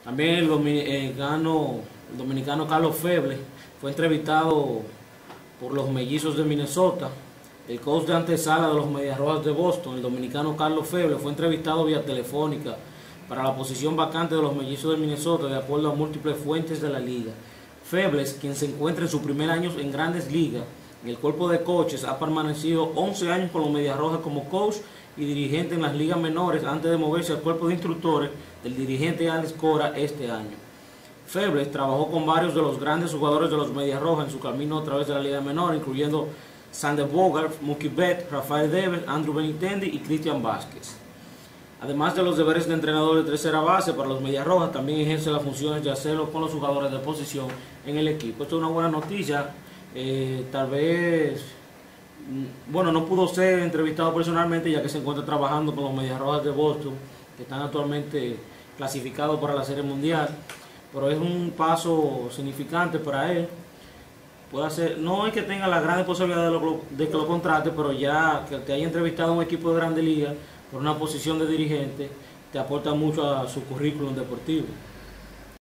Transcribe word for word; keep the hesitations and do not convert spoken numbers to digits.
También el dominicano, el dominicano Carlos Feble fue entrevistado por los Mellizos de Minnesota. El coach de antesala de los Medias Rojas de Boston, el dominicano Carlos Feble, fue entrevistado vía telefónica para la posición vacante de los Mellizos de Minnesota, de acuerdo a múltiples fuentes de la liga. Feble, quien se encuentra en su primer año en Grandes Ligas, en el cuerpo de coaches, ha permanecido once años con los Medias Rojas como coach y dirigente en las ligas menores antes de moverse al cuerpo de instructores del dirigente Alex Cora este año. Feble trabajó con varios de los grandes jugadores de los Medias Rojas en su camino a través de la liga menor, incluyendo Sander Bogart, Mookie Betts, Rafael Devers, Andrew Benintendi y Cristian Vázquez. Además de los deberes de entrenador de tercera base para los Medias Rojas, también ejerce las funciones de hacerlo con los jugadores de posición en el equipo. Esto es una buena noticia. Eh, tal vez, bueno, no pudo ser entrevistado personalmente ya que se encuentra trabajando con los Medias Rojas de Boston, que están actualmente clasificados para la Serie Mundial, pero es un paso significante para él. Puede hacer, no es que tenga la gran posibilidad de, lo, de que lo contrate, pero ya que te haya entrevistado a un equipo de Grandes Ligas por una posición de dirigente, te aporta mucho a su currículum deportivo.